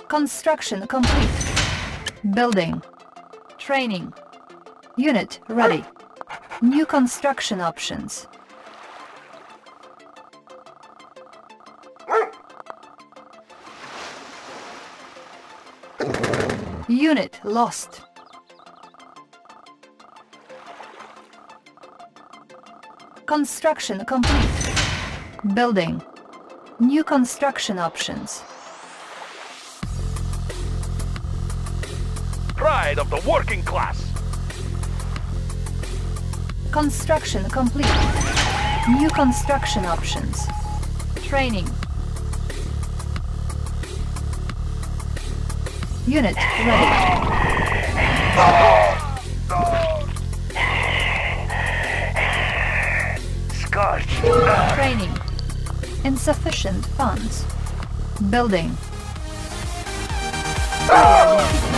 Construction complete. Building. Training. Unit ready. New construction options. Unit lost. Construction complete. Building. New construction options. Pride of the working class. Construction complete. New construction options. Training. Unit ready. Scorched. Training. Insufficient funds. Building. Player defeated.